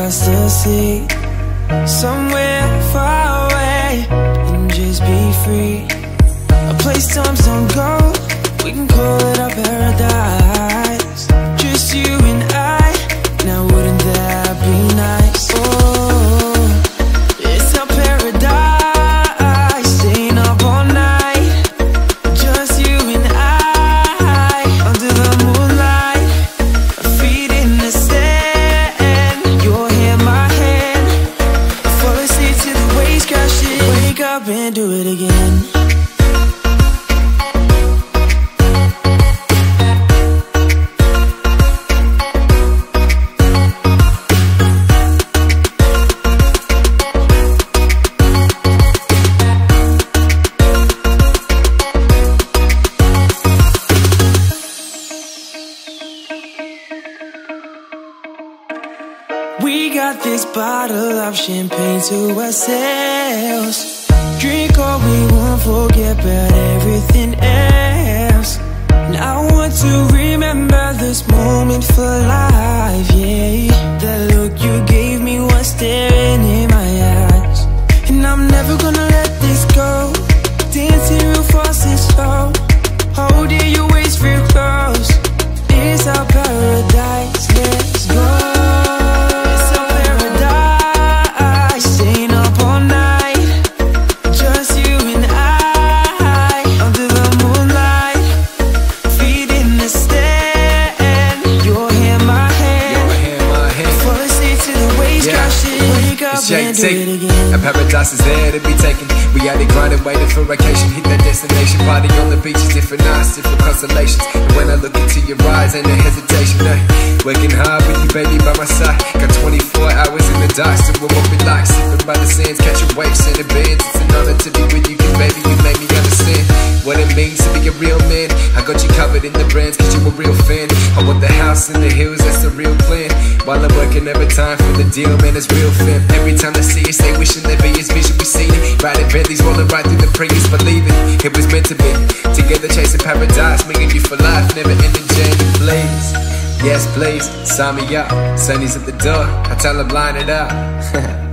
across the sea, somewhere far away, and just be free. A place times don't go, we can call it our paradise. Just you and I, now wouldn't that be nice? Oh, it's our paradise, staying up all night. Just you and I, under the moonlight, our feet in the sand, your hand, my hand. Fall asleep to the waves crashing, wake up and do it again. We got this bottle of champagne to ourselves. Drink all we want, forget about everything else. And I want to remember this moment for life, yeah. That look you gave me was staring in my eyes. And I'm never gonna let this go. Dancing real fast and slow, holding your waist real close. It's our paradise, let's go. A paradise is there to be taken. We out here grinding, waiting for vacation. Hit that destination, party on the beaches, different nights, different constellations. And when I look into your eyes, ain't no hesitation. Working hard with you, baby, by my side. Got 24 hours in the dark, still what we like. Sipping by the sands, catching waves, sending bands. It's an honor to be with you, cause baby, you make me understand what it means to be a real man. I got you covered in the brands, cause you a real fan. I want the house in the hills, that's the real plan. While I'm working overtime for the deal, man, it's real fam. Every time I see it, stay wishing there be his vision, we seen it. Riding Bentleys, rolling right through the Prius, believing it was meant to be. Together chasing paradise, making you for life, never ending journey, please. Yes, please, sign me up. Sunny's at the door, I tell him line it up.